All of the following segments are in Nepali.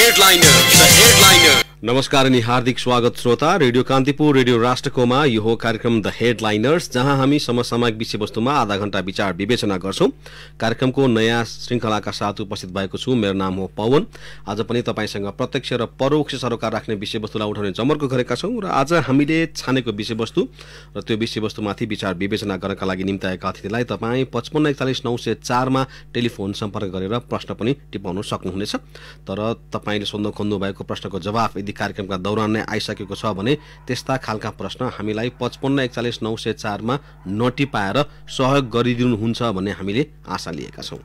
हेडलाइनर नमस्कार अनि हार्दिक स्वागत श्रोता। रेडियो कान्तिपुर रेडियो राष्ट्रकोमा यो हो कार्यक्रम द हेडलाइनर्स, जहाँ हामी समसामयिक विषयवस्तुमा आधा घण्टा विचार विवेचना गर्छौं। कार्यक्रमको नयाँ श्रृंखलाका साथ उपस्थित भएको छु। मेरो नाम हो पवन। आज पनि तपाईसँग प्रत्यक्ष र परोक्ष सरोकार राख्ने विषयवस्तुलाई उठाउने जमर्को गरेका छौं र आज हामीले छानेको विषयवस्तु र त्यो विषयवस्तुमाथि विचार विवेचना गर्नका लागि निम्ति आएका अतिथिलाई तपाईँ 5541 मा टेलिफोन सम्पर्क गरेर प्रश्न पनि टिपाउन सक्नुहुनेछ। तर तपाईले सोध्न खोज्नु भएको प्रश्नको जवाफ यदि कार्यक्रमका दौरान नै आइसकेको छ भने त्यस्ता खालका प्रश्न हामीलाई 5541 मा नटिपाएर सहयोग गरिदिनुहुन्छ भन्ने हामीले आशा लिएका छौं।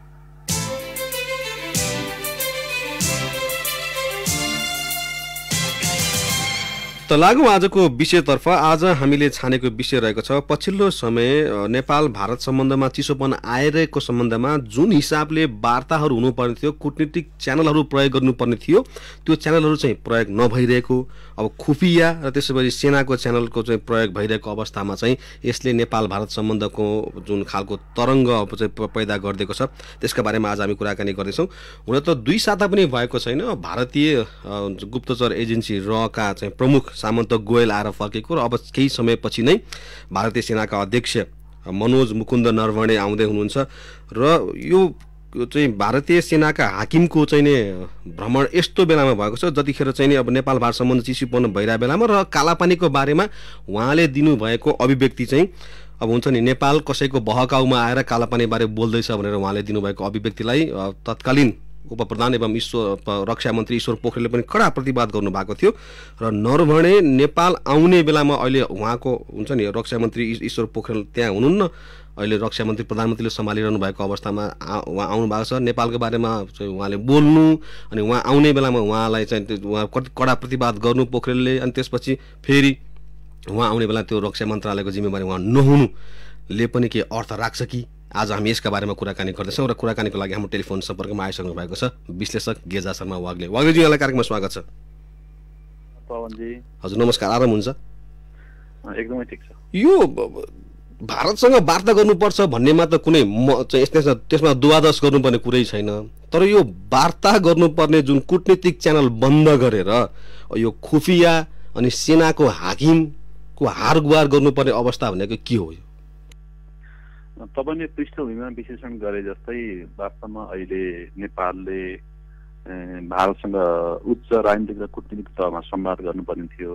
त लागौं आजको विषयतर्फ। आज हामीले छानेको विषय रहेको छ पछिल्लो समय नेपाल भारत सम्बन्धमा चिसोपन आइरहेको सम्बन्धमा जुन हिसाबले वार्ताहरू हुनुपर्ने थियो, कूटनीतिक च्यानलहरू प्रयोग गर्नुपर्ने थियो, त्यो च्यानलहरू चाहिँ प्रयोग नभइरहेको, अब खुफिया र त्यसैगरी सेनाको च्यानलको चाहिँ प्रयोग भइरहेको अवस्थामा चाहिँ यसले नेपाल भारत सम्बन्धको जुन खालको तरङ्ग चाहिँ पैदा गरिदिएको छ त्यसका बारेमा आज हामी कुराकानी गर्दैछौँ। हुन त 2 साता पनि भएको छैन भारतीय गुप्तचर एजेन्सी रका चाहिँ प्रमुख सामन्त गोयल आएर फर्केको र अब केही समयपछि नै भारतीय सेनाका अध्यक्ष मनोज मुकुन्द नरवणे आउँदै हुनुहुन्छ र यो चाहिँ भारतीय सेनाका हाकिमको चाहिँ नि भ्रमण यस्तो बेलामा भएको छ जतिखेर चाहिँ नि अब नेपाल भारत सम्बन्ध चिसोपन भइरहेको बेलामा र कालापानीको बारेमा उहाँले दिनुभएको अभिव्यक्ति चाहिँ अब हुन्छ नि नेपाल कसैको बहकाउमा आएर कालापानी बारे बोल्दैछ भनेर उहाँले दिनुभएको अभिव्यक्तिलाई तत्कालीन उपप्रधान एवं रक्षा मन्त्री ईश्वर पोखरेलले पनि कडा प्रतिवाद गर्नुभएको थियो र नरवणे नेपाल आउने बेलामा अहिले उहाँको हुन्छ नि रक्षा मन्त्री ईश्वर पोखरेल त्यहाँ हुनुहुन्न, अहिले रक्षा मन्त्री प्रधानमन्त्रीले सम्हालिरहनु भएको अवस्थामा उहाँ आउनु भएको छ। नेपालको बारेमा चाहिँ उहाँले बोल्नु अनि उहाँ आउने बेलामा उहाँलाई चाहिँ उहाँ कडा प्रतिवाद गर्नु पोखरेलले, अनि त्यसपछि फेरि उहाँ आउने बेला त्यो रक्षा मन्त्रालयको जिम्मेवारी उहाँ नहुनुले पनि के अर्थ राख्छ कि? आज हामी यसका बारेमा कुराकानी गर्दैछौँ र कुराकानीको लागि हाम्रो टेलिफोन सम्पर्कमा आइसक्नु भएको छ विश्लेषक गेजा शर्मा वाग्ले। वाग्लेजी, यहाँलाई कार्यक्रममा स्वागत छ। पवनजी हजुर नमस्कार, आराम हुन्छ? एकदमै ठिक छ। यो भारतसँग वार्ता गर्नुपर्छ भन्नेमा त कुनै त्यसमा दुवादश गर्नुपर्ने कुरै छैन, तर यो वार्ता गर्नुपर्ने जुन कूटनीतिक च्यानल बन्द गरेर यो खुफिया अनि सेनाको हाकिमको हारगुहार गर्नुपर्ने अवस्था भनेको के हो? तपाईले पृष्ठभूमिमा विश्लेषण गरे जस्तै वास्तवमा अहिले नेपालले भारतसँग उच्च राजनीतिक र कूटनीतिक तहमा संवाद गर्नुपर्ने थियो।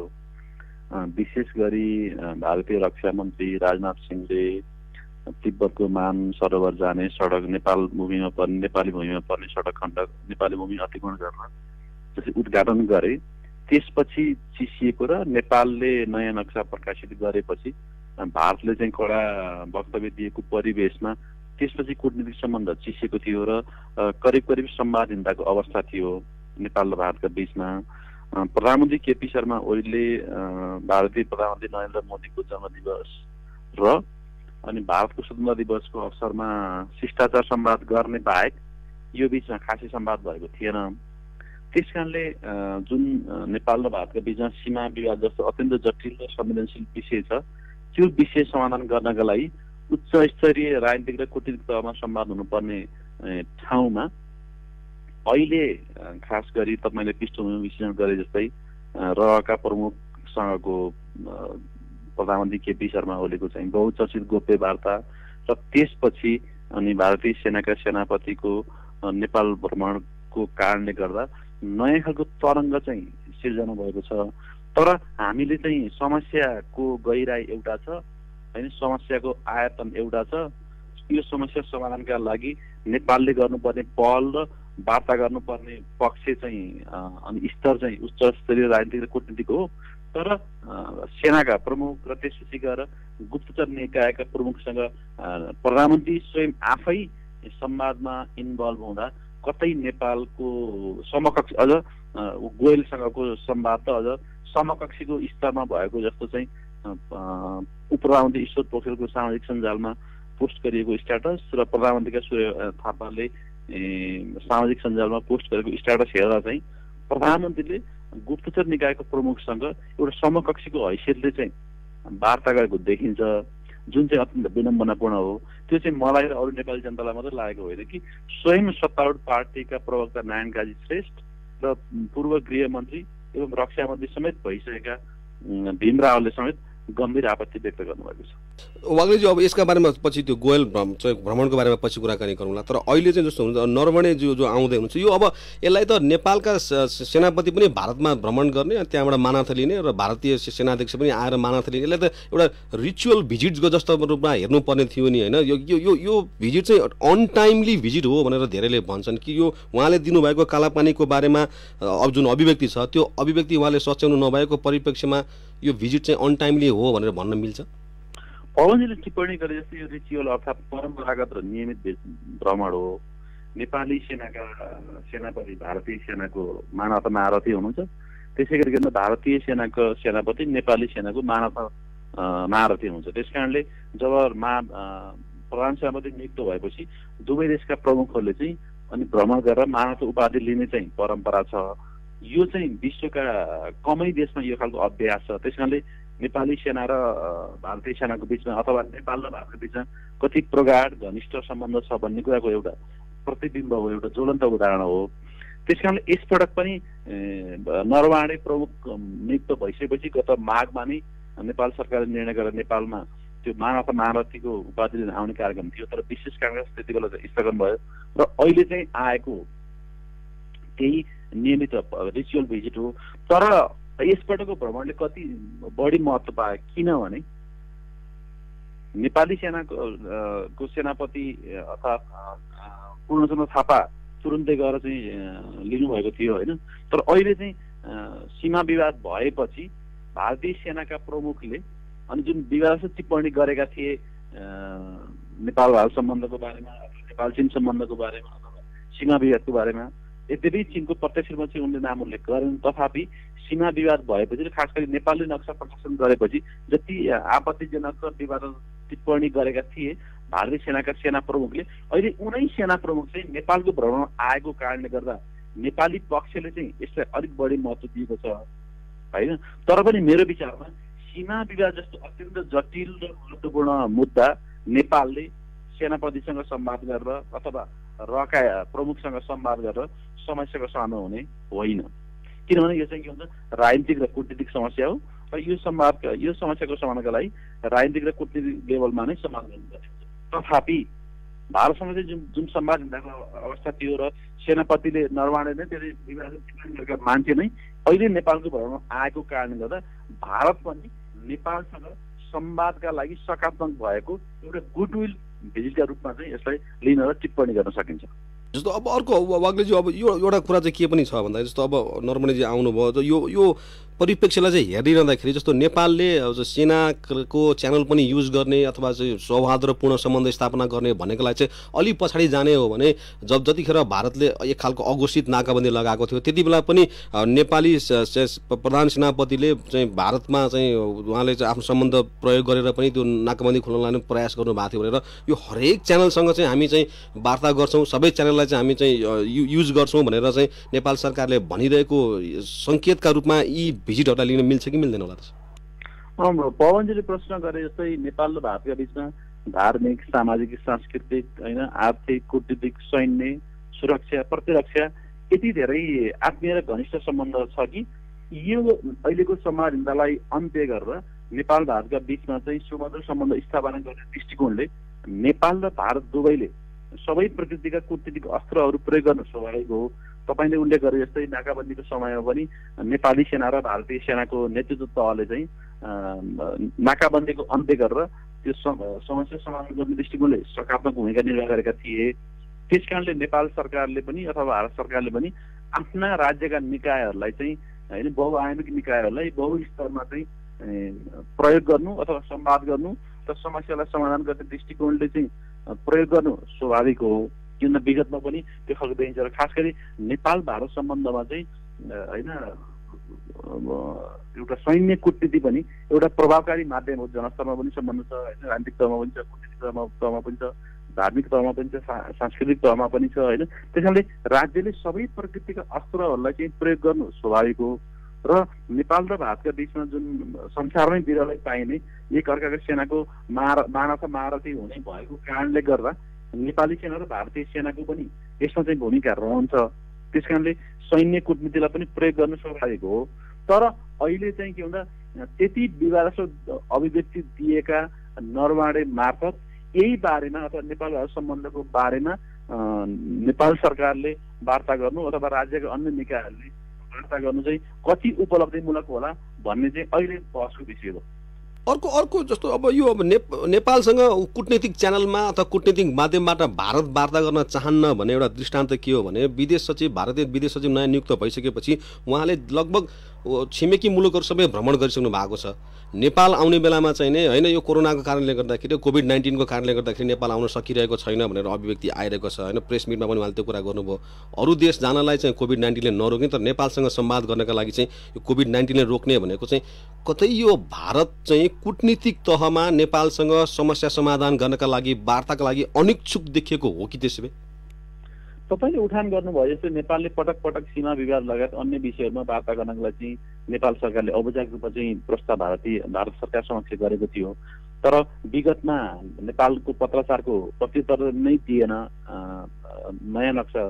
विशेष गरी भारतीय रक्षा मन्त्री राजनाथ सिंहले तिब्बतको मान सरोवर जाने सडक नेपाली भूमिमा पर्ने सडक खण्ड नेपाली भूमि अतिक्रमण गर्न जसरी उद्घाटन गरे, त्यसपछि चिसिएको र नेपालले नयाँ नक्सा प्रकाशित गरेपछि भारतले चाहिँ कडा वक्तव्य दिएको परिवेशमा त्यसपछि कूटनीतिक सम्बन्ध चिसिएको थियो र करिब करिब संवादहीनताको अवस्था थियो नेपाल र भारतका बीचमा। प्रधानमन्त्री केपी शर्मा ओलीले भारतीय प्रधानमन्त्री नरेन्द्र मोदीको जन्मदिवस र अनि भारतको स्वतन्त्रता दिवसको अवसरमा शिष्टाचार संवाद गर्ने बाहेक यो बीचमा खासै संवाद भएको थिएन। त्यसकारणले जुन नेपाल र भारतका बीचमा सीमा विवाद जस्तो अत्यन्त जटिल र संवेदनशील विषय छ त्यो विषय समाधान गर्नका लागि उच्च स्तरीय राजनीतिक र कूटनीतिक तहमा संवाद हुनुपर्ने ठाउँमा अहिले खास गरी तपाईँले पृष्ठभूमिमा विश्लेषण गरे जस्तै रका प्रमुखसँगको प्रधानमन्त्री केपी शर्मा ओलीको चाहिँ बहुचर्चित गोप्य वार्ता र त्यसपछि अनि भारतीय सेनाका सेनापतिको नेपाल भ्रमणको कारणले गर्दा नयाँ खालको तरङ्ग चाहिँ सिर्जना भएको छ। तर हामीले चाहिँ समस्याको गहिराई एउटा छ हैन, समस्याको आयतन एउटा छ। यो समस्या समाधानका लागि नेपालले गर्नुपर्ने पहल र वार्ता गर्नुपर्ने पक्ष चाहिँ अनि स्तर चाहिँ उच्च स्तरीय राजनीतिक र कूटनीतिक हो। तर सेनाका प्रमुख र त्यसपछि गएर गुप्तचर निकायका प्रमुखसँग प्रधानमन्त्री स्वयं आफै संवादमा इन्भल्भ हुँदा कतै नेपालको समकक्ष अझ गोयलसँगको संवाद त अझ समकक्षीको स्तरमा भएको जस्तो चाहिँ उपप्रधानमन्त्री ईश्वर पोखरेलको सामाजिक सञ्जालमा पोस्ट गरिएको स्ट्याटस र प्रधानमन्त्रीका सूर्य थापाले सामाजिक सञ्जालमा पोस्ट गरेको स्ट्याटस हेर्दा चाहिँ प्रधानमन्त्रीले गुप्तचर निकायको प्रमुखसँग एउटा समकक्षीको हैसियतले चाहिँ वार्ता गरेको देखिन्छ, जुन चाहिँ अत्यन्त विडम्बनापूर्ण हो। त्यो चाहिँ मलाई र अरू नेपाली जनतालाई मात्रै लागेको होइन कि स्वयं सत्तारूढ पार्टीका प्रवक्ता नारायण काजी श्रेष्ठ र पूर्व गृहमन्त्री एवं रक्षा मन्त्री समेत भइसकेका भीम रावलले समेत गम्भीर आपत्ति व्यक्त गर्नुभएको छ। वाग्लेजी, अब यसका बारेमा पछि त्यो गोयल भ्रमणको बारेमा पछि कुराकानी गरौँला, तर अहिले चाहिँ जस्तो हुन्छ नरवणे जो आउँदै हुनुहुन्छ यो अब यसलाई त नेपालका सेनापति पनि भारतमा भ्रमण गर्ने अनि त्यहाँबाट मानार्थ लिने र भारतीय सेनाध्यक्ष पनि आएर मानार्थ लिने, यसलाई त एउटा रिचुअल भिजिट जस्तो रूपमा हेर्नुपर्ने थियो नि होइन? यो भिजिट चाहिँ अनटाइमली भिजिट हो भनेर धेरैले भन्छन् कि यो उहाँले दिनुभएको कालापानीको बारेमा अब जुन अभिव्यक्ति छ त्यो अभिव्यक्ति उहाँले सच्याउनु नभएको परिप्रेक्ष्यमा यो भिजिट चाहिँ अनटाइमली हो भनेर भन्न मिल्छ? पवनजीले टिप्पणी गरे जस्तो यो रिचुअल अर्थात् परम्परागत र नियमित भ्रमण हो। नेपाली सेनाका सेनापति भारतीय सेनाको मानवता महारथी हुनुहुन्छ, त्यसै गरिकन भारतीय सेनाको सेनापति नेपाली सेनाको मानवता महारथी हुनुहुन्छ। त्यसकारणले जब प्रधान सेनापति नियुक्त भएपछि दुवै देशका प्रमुखहरूले चाहिँ अनि भ्रमण गरेर मानवता उपाधि लिने चाहिँ परम्परा छ। यो चाहिँ विश्वका कमै देशमा यो खालको अभ्यास छ। त्यसकारणले नेपाली सेना र भारतीय सेनाको बिचमा अथवा नेपाल र भारतको बिचमा कति प्रगाढ घनिष्ठ सम्बन्ध छ भन्ने कुराको एउटा प्रतिबिम्ब हो, एउटा ज्वलन्त उदाहरण हो। त्यसकारणले यसपटक पनि नरवणे प्रमुख नियुक्त भइसकेपछि गत माघमा नै नेपाल सरकारले निर्णय गरेर नेपालमा त्यो मानवता महारथीको उपाधि लिन आउने कार्यक्रम थियो, तर विशेष काङ्ग्रेस त्यति बेला स्थगन भयो र अहिले चाहिँ आएको त्यही नियमित रिचुअल भिजिट हो। तर यसपटकको भ्रमणले कति बढी महत्त्व पायो किनभने नेपाली सेनाको सेनापति अर्थात् पूर्णचन्द्र थापा तुरुन्तै गएर चाहिँ लिनुभएको थियो होइन। तर अहिले चाहिँ सीमा विवाद भएपछि भारतीय सेनाका प्रमुखले अनि जुन विवाद टिप्पणी गरेका थिए नेपाल भारत सम्बन्धको बारेमा, नेपाल चीन सम्बन्धको बारेमा अथवा सीमा विवादको बारेमा, यद्यपि चीनको प्रत्यक्ष रूपमा चाहिँ उनले नाम उल्लेख गरेन, तथापि सीमा विवाद भएपछि र खास गरी नेपालले नक्सा प्रकाशन गरेपछि जति आपत्तिजनक र विवादास्पद टिप्पणी गरेका थिए भारतीय सेनाका सेना प्रमुखले, अहिले उनै सेना प्रमुख चाहिँ नेपालको भ्रमण आएको कारणले गर्दा नेपाली पक्षले चाहिँ यसलाई अलिक बढी महत्त्व दिएको छ होइन। तर पनि मेरो विचारमा सीमा विवाद जस्तो अत्यन्त जटिल र महत्त्वपूर्ण मुद्दा नेपालले सेनापतिसँग संवाद गरेर अथवा रका प्रमुखसँग संवाद गरेर समस्याको समाधान हुने होइन। किनभने यो चाहिँ के हुन्छ राजनीतिक र कूटनीतिक समस्या हो र यो समस्याको समाधानका लागि राजनीतिक र कूटनीतिक लेभलमा नै समाधान गर्नुपर्छ। तथापि भारतसँग चाहिँ जुन संवाद हुँदाको अवस्था थियो र सेनापतिले नरवणे नै त्यसले विवाद मान्छे नै अहिले नेपालको भ्रमण आएको कारणले गर्दा भारत पनि नेपालसँग संवादका लागि सकारात्मक भएको एउटा गुडविल भिजिटका रूपमा चाहिँ यसलाई लिन र टिप्पणी गर्न सकिन्छ। जस्तो अब अर्को वाग्लेजी, अब यो एउटा कुरा चाहिँ के पनि छ भन्दा जस्तो अब नरवणेजी आउनुभयो यो परिप्रेक्ष्यलाई चाहिँ हेरिरहँदाखेरि जस्तो नेपालले सेनाको च्यानल पनि युज गर्ने अथवा चाहिँ सौहार्दपूर्ण सम्बन्ध स्थापना गर्ने भनेको लागि चाहिँ अलि पछाडि जाने हो भने जतिखेर भारतले एक खालको अघोषित नाकाबन्दी लगाएको थियो त्यति बेला पनि नेपाली प्रधान सेनापतिले चाहिँ भारतमा चाहिँ उहाँले चाहिँ आफ्नो सम्बन्ध प्रयोग गरेर पनि त्यो नाकाबन्दी खोल्न लाने प्रयास गर्नुभएको थियो भनेर यो हरेक च्यानलसँग चाहिँ हामी चाहिँ वार्ता गर्छौँ, सबै च्यानललाई चाहिँ हामी चाहिँ युज गर्छौँ भनेर चाहिँ नेपाल सरकारले भनिरहेको सङ्केतका रूपमा यी भिजिटहरूलाई लिन मिल्छ कि मिल्दैन होला? पवनजीले प्रश्न गरे जस्तै नेपाल र भारतका बिचमा धार्मिक, सामाजिक, सांस्कृतिक होइन, आर्थिक, कूटनीतिक, सैन्य, सुरक्षा, प्रतिरक्षा यति धेरै आत्मीय र घनिष्ठ सम्बन्ध छ कि यो अहिलेको संवादलाई अन्त्य गरेर नेपाल भारतका बिचमा चाहिँ सुमधुर सम्बन्ध स्थापना गर्ने दृष्टिकोणले नेपाल र भारत दुवैले सबै प्रकृतिका कूटनीतिक अस्त्रहरू प्रयोग गर्न स्वाभाविक हो। तपाईँले उल्लेख गरे जस्तै नाकाबन्दीको समयमा पनि नेपाली सेना र भारतीय सेनाको नेतृत्व तहले चाहिँ नाकाबन्दीको अन्त्य गरेर त्यो समस्या समाधान गर्ने दृष्टिकोणले सकारात्मक भूमिका निर्वाह गरेका थिए। त्यसकारणले नेपाल सरकारले पनि अथवा भारत सरकारले पनि आफ्ना राज्यका निकायहरूलाई चाहिँ होइन बहुआयामिक निकायहरूलाई बहुस्तरमा चाहिँ प्रयोग गर्नु अथवा संवाद गर्नु र समस्यालाई समाधान गर्ने दृष्टिकोणले चाहिँ प्रयोग गर्नु स्वाभाविक हो। किन विगतमा पनि त्यो खालको देखिन्छ र खास गरी नेपाल भारत सम्बन्धमा चाहिँ होइन एउटा सैन्य कूटनीति पनि एउटा प्रभावकारी माध्यम हो। जनस्तरमा पनि सम्बन्ध छ होइन, राजनीतिक तहमा पनि छ, कूटनीतिक तहमा पनि छ, धार्मिक तहमा पनि छ, सांस्कृतिक तहमा पनि छ होइन। त्यसैले राज्यले सबै प्रकृतिका अस्त्रहरूलाई चाहिँ प्रयोग गर्नु स्वाभाविक हो र नेपाल र भारतका बिचमा जुन संसारमै बिरलै पाइने एक अर्काको सेनाको मानवता महारथी हुने भएको कारणले गर्दा नेपाली सेना र भारतीय सेनाको पनि यसमा चाहिँ भूमिका रहन्छ। त्यसकारणले सैन्य कूटनीतिलाई पनि प्रयोग गर्नु स्वाभाविक हो। तर अहिले चाहिँ के भन्दा त्यति विवादास्पद अभिव्यक्ति दिएका नरवाडे मार्फत यही बारेमा अथवा नेपाल भारत सम्बन्धको बारेमा नेपाल सरकारले वार्ता गर्नु अथवा राज्यका अन्य निकायहरूले वार्ता गर्नु चाहिँ कति उपलब्धिमूलक होला भन्ने चाहिँ अहिले बहसको विषय हो। अर्को जस्तो अब यो अब नेपालसँग कूटनीतिक च्यानलमा अथवा कूटनीतिक माध्यमबाट भारत वार्ता गर्न चाहन्न भन्ने एउटा दृष्टान्त के हो भने भारतीय विदेश सचिव नयाँ नियुक्त भइसकेपछि उहाँले लगभग छिमेकी मुलुकहरू सबै भ्रमण गरिसक्नु भएको छ। नेपाल आउने बेलामा चाहिँ नै होइन यो कोरोनाको कारणले गर्दाखेरि कोभिड-19 को कारणले गर्दाखेरि नेपाल आउन सकिरहेको छैन भनेर अभिव्यक्ति आइरहेको छ होइन। प्रेस मिटमा पनि उहाँले त्यो कुरा गर्नुभयो। अरू देश जानलाई चाहिँ कोभिड-19 ले नरोक्ने तर नेपालसँग संवाद गर्नका लागि चाहिँ यो कोभिड-19 ले रोक्ने भनेको चाहिँ कतै यो भारत चाहिँ कूटनीतिक तहमा नेपालसँग समस्या समाधान गर्नका लागि वार्ताका लागि अनिच्छुक देखिएको हो कि त्यसो भए? तपाईँले उठान गर्नुभयो जस्तै नेपालले पटक पटक सीमा विवाद लगायत अन्य विषयहरूमा वार्ता गर्नको लागि चाहिँ नेपाल सरकारले औपचारिक रूपमा चाहिँ प्रस्ताव भारत सरकार समक्ष गरेको थियो। तर विगतमा नेपालको पत्राचारको प्रत्युत्तर नै दिएन। नयाँ नक्सा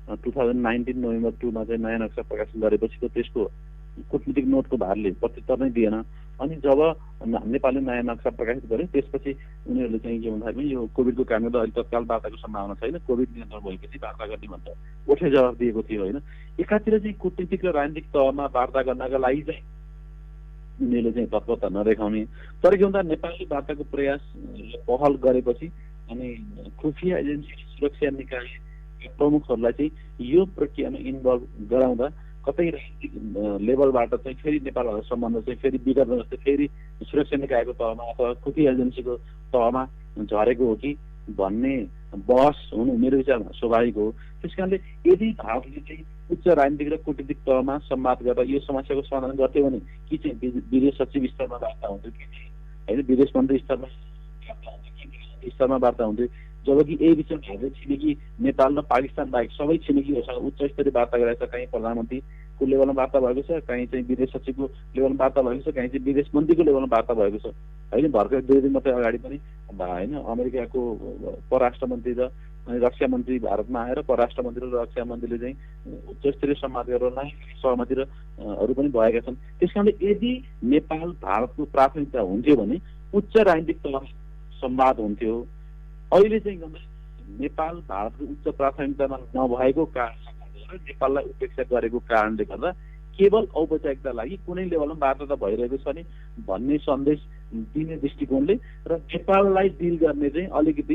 2019 नोभेम्बर 2 मा चाहिँ नयाँ नक्सा प्रकाशन गरेपछि त्यसको कूटनीतिक नोटको भारले प्रत्युत्तर नै दिएन। अनि जब नेपालले नयाँ नक्सा प्रकाशित गर्यो त्यसपछि उनीहरूले चाहिँ के भन्दाखेरि यो कोभिडको कारणले अहिले तत्काल वार्ताको सम्भावना छैन, कोभिड नियन्त्रण भएपछि वार्ता गर्ने भनेर ओठे जवाफ दिएको थियो होइन। एकातिर चाहिँ कूटनीतिक र राजनीतिक तहमा वार्ता गर्नका लागि चाहिँ उनीहरूले चाहिँ तत्परता नदेखाउने, तर के भन्दा नेपालले वार्ताको प्रयास पहल गरेपछि अनि खुफिया एजेन्सी सुरक्षा निकाय प्रमुखहरूलाई चाहिँ यो प्रक्रियामा इन्भल्भ गराउँदा कतै राजनीतिक लेभलबाट चाहिँ फेरि नेपाल भारत सम्बन्ध चाहिँ फेरि विगतमा जस्तै फेरि सुरक्षा निकायको तहमा अथवा खुफिया एजेन्सीको तहमा झरेको हो कि भन्ने बहस हुनु मेरो विचारमा स्वाभाविक हो। त्यसकारणले यदि भारतले चाहिँ उच्च राजनीतिक र कूटनीतिक तहमा संवाद गरेर यो समस्याको समाधान गर्थ्यो भने कि चाहिँ विदेश सचिव स्तरमा वार्ता हुन्थ्यो कि होइन, विदेश मन्त्री स्तरमा वार्ता हुन्थ्यो कि स्तरमा वार्ता हुन्थ्यो। जबकि यही विषयमा हामीले छिमेकी नेपाल र पाकिस्तान बाहेक सबै छिमेकीहरूसँग उच्च स्तरीय वार्ता गरेको छ। कहीँ प्रधानमन्त्रीको लेभलमा वार्ता भएको छ, कहीँ चाहिँ विदेश सचिवको लेभलमा वार्ता भएको छ, कहीँ चाहिँ विदेश मन्त्रीको लेभलमा वार्ता भएको छ होइन। भर्खर 2 दिन मात्रै अगाडि पनि होइन अमेरिकाको परराष्ट्र मन्त्री र रक्षा मन्त्री भारतमा आएर परराष्ट्र मन्त्री र रक्षा मन्त्रीले चाहिँ उच्च स्तरीय संवाद गरेर नै सहमति हरू पनि भएका छन्। त्यसकारणले यदि नेपाल भारतको प्राथमिकता हुन्थ्यो भने उच्च राजनीतिक तह संवाद हुन्थ्यो। अहिले चाहिँ नेपाल भारतको उच्च प्राथमिकतामा नभएको कारणले नेपाललाई उपेक्षा गरेको कारणले गर्दा केवल औपचारिकता लागि कुनै लेभलमा वार्ता त भइरहेको छ नि भन्ने सन्देश दिने दृष्टिकोणले र नेपाललाई डिल गर्ने चाहिँ अलिकति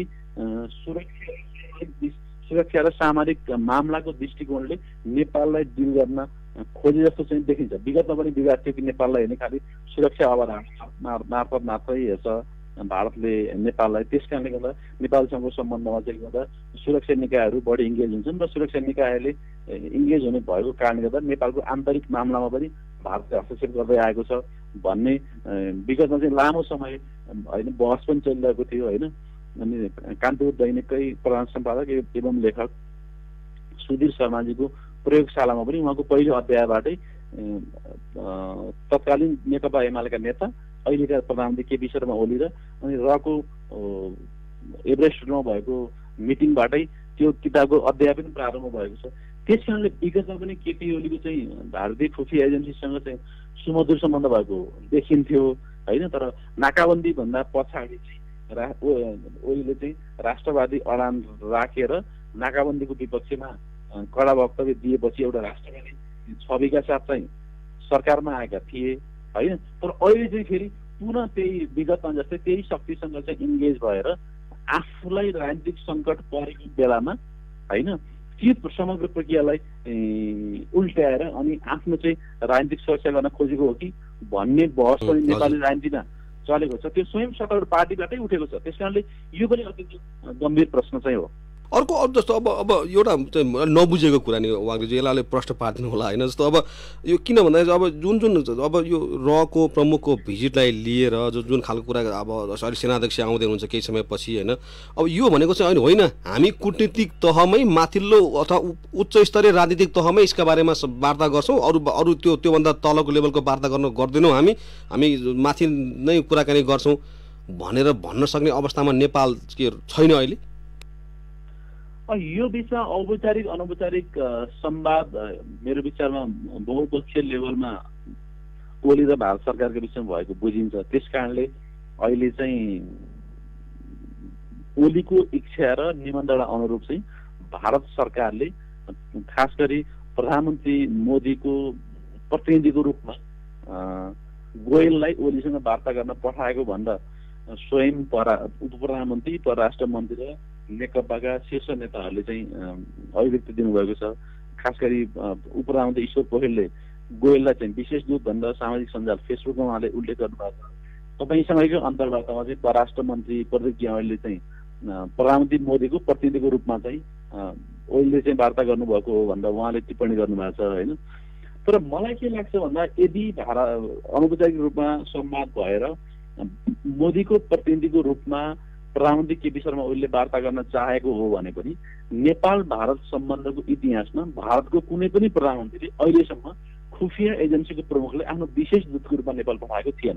सुरक्षा र सामरिक मामलाको दृष्टिकोणले नेपाललाई डिल गर्न खोजे जस्तो चाहिँ देखिन्छ। विगतमा पनि विवाद थियो कि नेपाललाई हेर्ने खालि सुरक्षा अवधारणा मार्फत मात्रै हेर्छ भारतले नेपाललाई। त्यस कारणले गर्दा नेपालसँगको सम्बन्धमा चाहिँ गर्दा सुरक्षा निकायहरू बढी इङ्गेज हुन्छन् र सुरक्षा निकायले इङ्गेज हुने भएको कारणले गर्दा नेपालको आन्तरिक मामलामा पनि भारतले हस्तक्षेप गर्दै आएको छ भन्ने विगतमा चाहिँ लामो समय होइन बहस पनि चलिरहेको थियो होइन। अनि कान्तिपुर दैनिककै प्रधान सम्पादक एवं लेखक सुधीर शर्माजीको प्रयोगशालामा पनि उहाँको पहिलो अध्यायबाटै तत्कालीन नेकपा एमालेका नेता अहिलेका प्रधानमन्त्री केपी शर्मा ओली र अनि रको एभरेस्टमा भएको मिटिङबाटै त्यो किताबको अध्याय पनि प्रारम्भ भएको छ। त्यस कारणले विगतमा पनि केपी ओलीको चाहिँ भारतीय खुफिया एजेन्सीसँग चाहिँ सुमधुर सम्बन्ध भएको देखिन्थ्यो होइन। तर नाकाबन्दी भन्दा पछाडि चाहिँ ओलीले चाहिँ राष्ट्रवादी अडान राखेर नाकाबन्दीको विपक्षमा कडा वक्तव्य दिएपछि एउटा राष्ट्रवादी छविका साथ चाहिँ सरकारमा आएका थिए होइन। तर अहिले चाहिँ फेरि पुनः त्यही विगतमा जस्तै त्यही शक्तिसँग चाहिँ इन्गेज भएर आफूलाई राजनीतिक सङ्कट परेको बेलामा होइन त्यो समग्र प्रक्रियालाई उल्ट्याएर अनि आफ्नो चाहिँ राजनीतिक सुरक्षा गर्न खोजेको हो कि भन्ने बहस पनि नेपाली राजनीतिमा चलेको छ। त्यो स्वयं सत्तारूढ पार्टीबाटै उठेको छ। त्यस कारणले यो पनि अत्यन्त गम्भीर प्रश्न चाहिँ हो। अर्को जस्तो अब एउटा नबुझेको कुरा नि उहाँले यसलाई प्रश्न पार्दिनु होला होइन। जस्तो अब यो किन भन्दाखेरि अब जुन अब यो रको प्रमुखको भिजिटलाई लिएर जुन खालको कुरा अब अहिले सेनाध्यक्ष आउँदै हुनुहुन्छ केही समयपछि होइन। अब यो भनेको चाहिँ होइन हामी कूटनीतिक तहमै माथिल्लो अथवा उच्च स्तरीय राजनीतिक तहमै यसका बारेमा वार्ता गर्छौँ, अरू त्योभन्दा तलको लेभलको वार्ता गर्दैनौँ, हामी माथि नै कुराकानी गर्छौँ भनेर भन्न सक्ने अवस्थामा नेपाल के छैन अहिले। यो बिचमा औपचारिक अनौपचारिक संवाद मेरो विचारमा बहुपक्षीय लेभलमा ओली र भारत सरकारको बिचमा भएको बुझिन्छ। त्यस कारणले अहिले चाहिँ ओलीको इच्छा र निमन्त्रणा अनुरूप चाहिँ भारत सरकारले खास गरी प्रधानमन्त्री मोदीको प्रतिनिधिको रूपमा गोयललाई ओलीसँग वार्ता गर्न पठाएको भन्दा स्वयं उप प्रधानमन्त्री, परराष्ट्र मन्त्री र नेकपाका शीर्ष नेताहरूले चाहिँ अभिव्यक्ति दिनुभएको छ। खास गरी उप प्रधानमन्त्री ईश्वर पोखरेलले गोयललाई चाहिँ विशेष दूत भनेर सामाजिक सञ्जाल फेसबुकमा उहाँले उल्लेख गर्नुभएको छ। तपाईँसँगैको अन्तर्वार्तामा चाहिँ परराष्ट्र मन्त्री प्रदीप ग्यावालीले चाहिँ प्रधानमन्त्री मोदीको प्रतिनिधिको रूपमा चाहिँ ओलीले चाहिँ वार्ता गर्नुभएको हो भनेर उहाँले टिप्पणी गर्नुभएको छ होइन। तर मलाई के लाग्छ भन्दा यदि अनौपचारिक रूपमा संवाद भएर मोदीको प्रतिनिधिको रूपमा प्रधानमन्त्री केपी शर्मा ओलीले वार्ता गर्न चाहेको हो भने पनि नेपाल भारत सम्बन्धको इतिहासमा भारतको कुनै पनि प्रधानमन्त्रीले अहिलेसम्म खुफिया एजेन्सीको प्रमुखले आफ्नो विशेष दूतको रूपमा नेपाल पठाएको थिएन।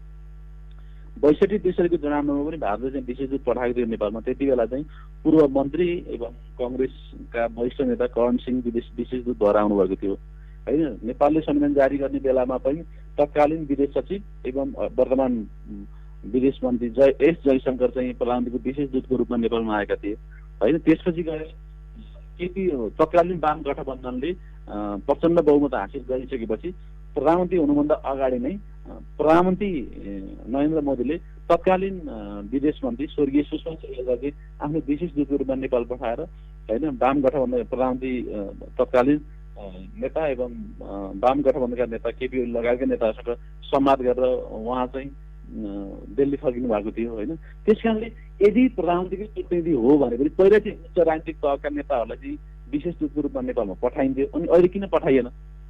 62-63 चुनावमा पनि भारतले चाहिँ विशेष दूत पठाएको थियो नेपालमा। त्यति बेला चाहिँ पूर्व मन्त्री एवं कङ्ग्रेसका वरिष्ठ नेता करण सिंह विशेष दूत भएर आउनुभएको थियो होइन। नेपालले संविधान जारी गर्ने बेलामा पनि तत्कालीन विदेश सचिव एवं वर्तमान विदेश मन्त्री एस जयशङ्कर चाहिँ प्रधानमन्त्रीको विशेष दूतको रूपमा नेपालमा आएका थिए होइन। त्यसपछि गएर केपी तत्कालीन वाम गठबन्धनले प्रचण्ड बहुमत हासिल गरिसकेपछि प्रधानमन्त्री हुनुभन्दा अगाडि नै प्रधानमन्त्री नरेन्द्र मोदीले तत्कालीन विदेश मन्त्री स्वर्गीय सुषमा स्वराजलाई आफ्नो विशेष दूतको रूपमा नेपाल पठाएर होइन वाम गठबन्धन प्रधानमन्त्री तत्कालीन नेता एवं वाम गठबन्धनका नेता केपी ओली लगायतका नेताहरूसँग संवाद गरेर उहाँ चाहिँ दिल्ली फर्किनु भएको थियो होइन। त्यस कारणले यदि प्रधानमन्त्रीको प्रतिनिधि हो भने पनि पहिला चाहिँ उच्च राजनीतिक तहका नेताहरूलाई चाहिँ विशेष दूतको रूपमा नेपालमा पठाइन्थ्यो। अनि अहिले किन पठाइएन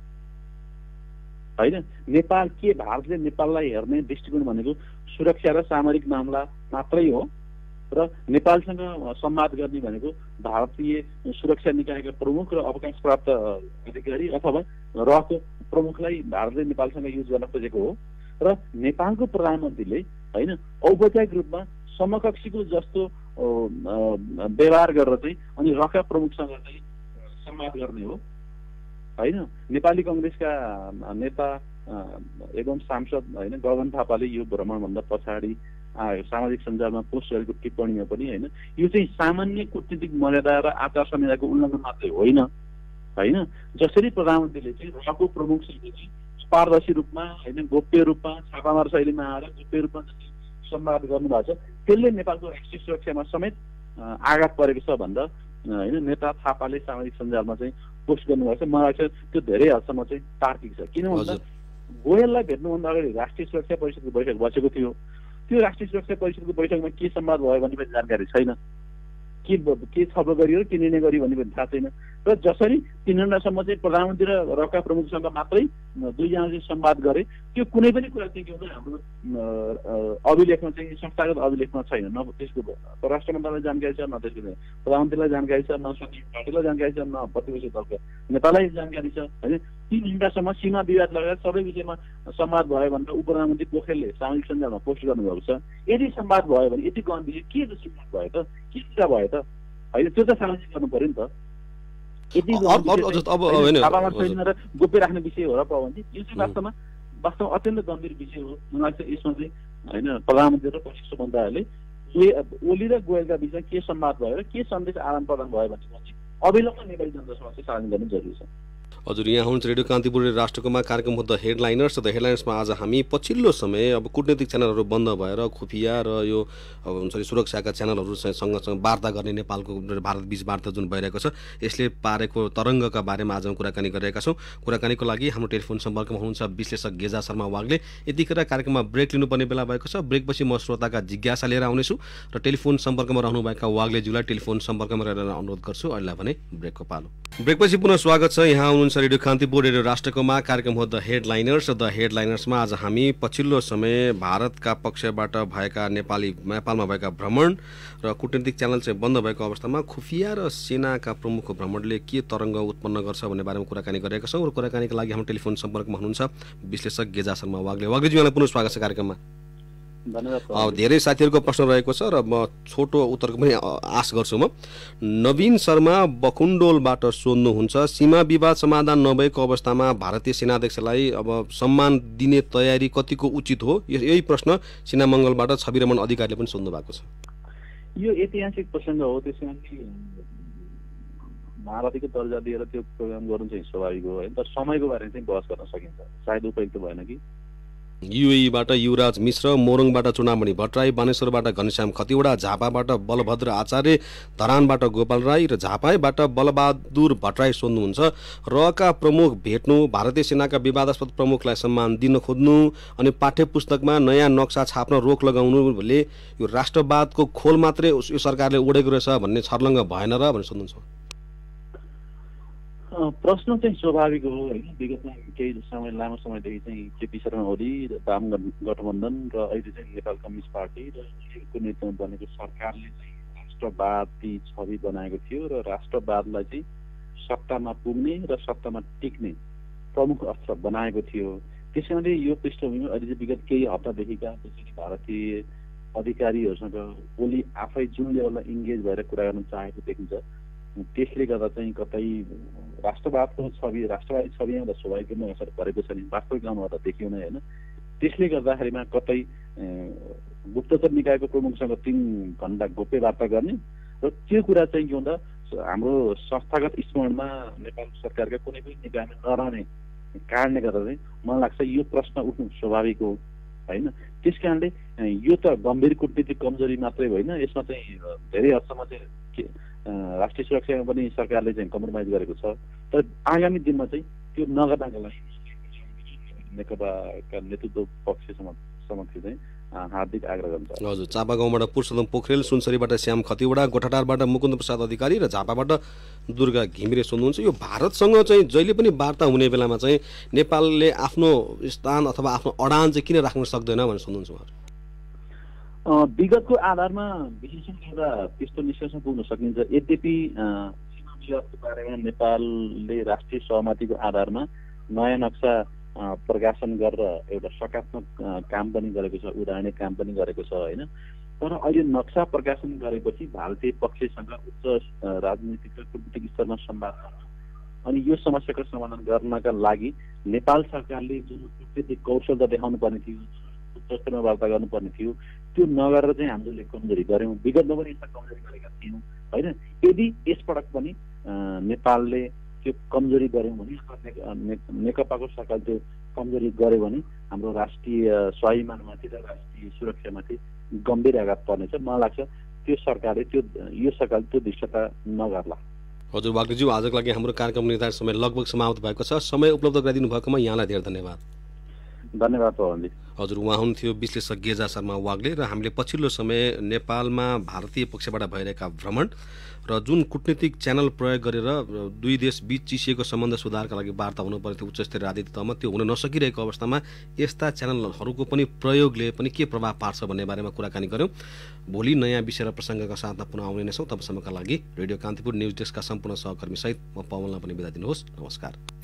होइन? नेपाल के भारतले नेपाललाई हेर्ने दृष्टिकोण भनेको सुरक्षा र सामरिक मामला मात्रै हो र नेपालसँग संवाद गर्ने भनेको भारतीय सुरक्षा निकायका प्रमुख र अवकाश प्राप्त अधिकारी अथवा रहको प्रमुखलाई भारतले नेपालसँग युज गर्न खोजेको हो। र नेपालको प्रधानमन्त्रीले होइन औपचारिक रूपमा समकक्षीको जस्तो व्यवहार गरेर चाहिँ अनि रका प्रमुखसँग चाहिँ संवाद गर्ने हो होइन। नेपाली कङ्ग्रेसका नेता एवं सांसद होइन गगन थापाले यो भ्रमणभन्दा पछाडि सामाजिक सञ्जालमा पोस्ट गरेको टिप्पणीमा पनि होइन यो चाहिँ सामान्य कूटनीतिक मर्यादा र आचार संहिताको उल्लङ्घन मात्रै होइन होइन। जसरी प्रधानमन्त्रीले चाहिँ रहको प्रमुखसँग चाहिँ पारदर्शी रूपमा होइन गोप्य रूपमा छापामार शैलीमा आएर गोप्य रूपमा संवाद गर्नुभएको छ त्यसले नेपालको राष्ट्रिय सुरक्षामा समेत आघात परेको छ भनेर होइन नेता थापाले सामाजिक सञ्जालमा चाहिँ पोस्ट गर्नुभएको छ। मलाई लाग्छ त्यो धेरै हदसम्म चाहिँ तार्किक छ। किन भन्दा गोयललाई भेट्नुभन्दा अगाडि राष्ट्रिय सुरक्षा परिषदको बैठक बसेको थियो। त्यो राष्ट्रिय सुरक्षा परिषदको बैठकमा के संवाद भयो भन्ने पनि जानकारी छैन। के छलफल गरियो के निर्णय गरियो भन्ने पनि थाहा छैन। र जसरी 3 घण्टासम्म चाहिँ प्रधानमन्त्री र रका प्रमुखसँग मात्रै दुईजना चाहिँ संवाद गरे त्यो कुनै पनि कुरा चाहिँ के हुन्छ हाम्रो अभिलेखमा चाहिँ संस्थागत अभिलेखमा छैन। न त्यसको परराष्ट्र मन्त्रालयलाई जानकारी छ, न त्यसको प्रधानमन्त्रीलाई जानकारी छ, न सचिव पार्टीलाई जानकारी छ, न प्रतिपक्षी दलका नेतालाई जानकारी छ होइन। 3 घण्टासम्म सीमा विवाद लगायत सबै विषयमा संवाद भयो भनेर उप प्रधानमन्त्री पोखरेलले सामाजिक सञ्जालमा पोस्ट गर्नुभएको छ। यदि संवाद भयो भने यति गम्भीर के संवाद भयो त के कुरा भयो त होइन त्यो त सामाजिक गर्नु पर्यो नि त। गोप्य राख्ने विषय हो र भने यो चाहिँ वास्तवमा अत्यन्त गम्भीर विषय हो। मलाई लाग्छ यसमा चाहिँ होइन प्रधानमन्त्री र प्रशिक्षण मन्त्रीहरूले ओली र गोयलका बिचमा के संवाद भयो र के सन्देश आदान प्रदान भयो भन्ने अविलम्ब नेपाली जनता समक्ष सार्वजनिक गर्नु जरुरी छ। हजुर यहाँ हुनुहुन्छ रेडियो कान्तिपुर राष्ट्रकोमा कार्यक्रम हो द हेडलाइनर्स। द हेडलाइनर्समा आज हामी पछिल्लो समय अब कूटनीतिक च्यानलहरू बन्द भएर खुफिया र यो हुन्छ नि सुरक्षाका च्यानलहरूसँग वार्ता गर्ने नेपालको भारत बीच वार्ता जुन भइरहेको छ यसले पारेको तरङ्गका बारेमा आज कुराकानी गरिरहेका छौँ। कुराकानीको लागि हाम्रो टेलिफोन सम्पर्कमा हुनुहुन्छ विश्लेषक गेजा शर्मा वाग्ले। यतिखेर कार्यक्रममा ब्रेक लिनुपर्ने बेला भएको छ। ब्रेकपछि म श्रोताका जिज्ञासा लिएर आउनेछु र टेलिफोन सम्पर्कमा रहनुभएका वाग्लेज्यूलाई टेलिफोन सम्पर्कमा रहेर अनुरोध गर्छु। अहिलेलाई भने ब्रेकको पालो। ब्रेकपछि पुनः स्वागत छ। यहाँ हुनुहुन्छ रेडियो कान्तिपुर रेडियो राष्ट्रकोमा कार्यक्रम हो द हेडलाइनर्स। द हेडलाइनर्समा आज हामी पछिल्लो समय भारतका पक्षबाट भएका नेपालमा भएका भ्रमण र कूटनीतिक च्यानल चाहिँ बन्द भएको अवस्थामा खुफिया र सेनाका प्रमुखको भ्रमणले के तरङ्ग उत्पन्न गर्छ भन्ने बारेमा कुराकानी गरेका छौँ। र कुराकानीको लागि हाम्रो टेलिफोन सम्पर्कमा हुनुहुन्छ विश्लेषक गेजा शर्मा वाग्ले। वाग्लेज्यूलाई पुनः स्वागत छ कार्यक्रममा। धन्यवाद। धेरै साथीहरूको प्रश्न रहेको छ र म छोटो उत्तरको पनि आश गर्छु। म नवीन शर्मा बकुण्डोलबाट सोध्नुहुन्छ, सीमा विवाद समाधान नभएको अवस्थामा भारतीय सेनाध्यक्षलाई अब सम्मान दिने तयारी कतिको उचित हो? यही प्रश्न सिनामङ्गलबाट छविरमण अधिकारीले पनि सोध्नु भएको छ। यो ऐतिहासिक प्रसङ्ग हो, त्यसैले महारथीको दर्जा दिएर त्यो प्रोग्राम गर्नु चाहिँ स्वाभाविक हो होइन। तर समयको बारेमा चाहिँ बहस गर्न सकिन्छ, सायद उपयुक्त भएन कि। युएईबाट युवराज मिश्र, मोरङबाट चुनामणि भट्टराई, बानेश्वरबाट घनश्याम खतिवडा, झापाबाट बलभद्र आचार्य, धरानबाट गोपाल राई र झापाबाट बलबहादुर भट्टराई सोध्नुहुन्छ, रका प्रमुख भेट्नु, भारतीय सेनाका विवादास्पद प्रमुखलाई सम्मान दिन खोज्नु अनि पाठ्यपुस्तकमा नयाँ नक्सा छाप्न रोक लगाउनुले यो राष्ट्रवादको खोल मात्रै यो सरकारले ओढेको रहेछ भन्ने छर्लङ्ग भएन र भनेर सोध्नुहुन्छ। प्रश्न चाहिँ स्वाभाविक हो होइन। विगतमा केही समय लामो समयदेखि चाहिँ केपी शर्मा ओली र वाम गठबन्धन र अहिले चाहिँ नेपाल कम्युनिस्ट पार्टी र को नेतृत्वमा बनेको सरकारले चाहिँ राष्ट्रवादी छवि बनाएको थियो र राष्ट्रवादलाई चाहिँ सत्तामा पुग्ने र सत्तामा टिक्ने प्रमुख अस्त्र बनाएको थियो। त्यसैले यो पृष्ठभूमिमा अहिले चाहिँ विगत केही हप्तादेखिका भारतीय अधिकारीहरूसँग ओली आफै जुन लेभलमा इङ्गेज भएर कुरा गर्न चाहेको देखिन्छ, त्यसले गर्दा चाहिँ कतै राष्ट्रवादको छवि, राष्ट्रवादी छवि आउँदा स्वाभाविक रूपमा असर परेको छ नि, वास्तविक अनुहार देखिएन होइन। त्यसले गर्दाखेरिमा कतै गुप्तचर निकायको प्रमुखसँग 3 घण्टा गोप्य वार्ता गर्ने र त्यो कुरा चाहिँ के भन्दा हाम्रो संस्थागत स्मरणमा नेपाल सरकारका कुनै पनि निकायमा नरहने कारणले गर्दा चाहिँ मलाई लाग्छ यो प्रश्न उठ्नु स्वाभाविक हो होइन। त्यस कारणले यो त गम्भीर कूटनीतिक कमजोरी मात्रै होइन, यसमा चाहिँ धेरै हदसम्म चाहिँ राष्ट्रिय सुरक्षामा पनि सरकारले चाहिँ कम्प्रोमाइज गरेको छ। तर आगामी दिनमा चाहिँ त्यो नगर्नको लागि नेकपाका नेतृत्व पक्ष समक्ष चाहिँ हार्दिक आग्रह गर्छ। हजुर, चापागाउँबाट पुरुषोत्तम पोखरेल, सुनसरीबाट श्याम खतिवडा, गोठाटारबाट मुकुन्द प्रसाद अधिकारी र झापाबाट दुर्गा घिमिरे सोध्नुहुन्छ, यो भारतसँग चाहिँ जहिले पनि वार्ता हुने बेलामा चाहिँ नेपालले आफ्नो स्थान अथवा आफ्नो अडान चाहिँ किन राख्न सक्दैन भनेर सोध्नुहुन्छ उहाँहरू? विगतको आधारमा विश्लेषण गर्दा त्यस्तो निष्कर्षमा पुग्न सकिन्छ। यद्यपि सीमा विवादको बारेमा नेपालले राष्ट्रिय सहमतिको आधारमा नयाँ नक्सा प्रकाशन गरेर एउटा सकारात्मक काम पनि गरेको छ, उदाहरणीय काम पनि गरेको छ होइन। तर अहिले नक्सा प्रकाशन गरेपछि भारतीय पक्षसँग उच्च राजनीतिक र कूटनीतिक स्तरमा संवाद गर्न अनि यो समस्याको समाधान गर्नका लागि नेपाल सरकारले जुन कूटनीतिक कौशलता देखाउनु पर्ने थियो, उच्च स्तरमा वार्ता गर्नुपर्ने थियो, त्यो नगरेर चाहिँ हामीले कमजोरी गऱ्यौँ। विगतमा पनि यस्ता कमजोरी गरेका थियौँ होइन। यदि यसपटक पनि नेपालले त्यो कमजोरी गऱ्यौँ भने नेकपाको सरकार त्यो कमजोरी गर्यो भने हाम्रो राष्ट्रिय स्वाभिमानमाथि र राष्ट्रिय सुरक्षामाथि गम्भीर आघात पर्नेछ। मलाई लाग्छ त्यो सरकारले यो सरकारले त्यो दृश्यता नगर्ला। हजुर वाग्लेज्यू, आजको लागि हाम्रो कार्यक्रम निर्धारित समय लगभग समाप्त भएको छ। समय उपलब्ध गराइदिनु भएकोमा यहाँलाई धेरै धन्यवाद। धन्यवाद पवनजी। हजुर, उहाँ हुनुहुन्थ्यो विश्लेषक गेजा शर्मा वाग्ले र हामीले पछिल्लो समय नेपालमा भारतीय पक्षबाट भइरहेका भ्रमण र जुन कूटनीतिक च्यानल प्रयोग गरेर दुई देश बीच चिसिएको सम्बन्ध सुधारका लागि वार्ता हुनुपर्ने थियो उच्चस्तरीय राजनीतिक तहमा, त्यो हुन नसकिरहेको अवस्थामा यस्ता च्यानलहरूको पनि प्रयोगले पनि के प्रभाव पार्छ भन्ने बारेमा कुराकानी गऱ्यौँ। भोलि नयाँ विषय र प्रसङ्गका साथमा पुनः आउने नै छौँ। तबसम्मका लागि रेडियो कान्तिपुर न्युज डेस्कका सम्पूर्ण सहकर्मी सहित म पवनलाई पनि बिदा दिनुहोस्। नमस्कार।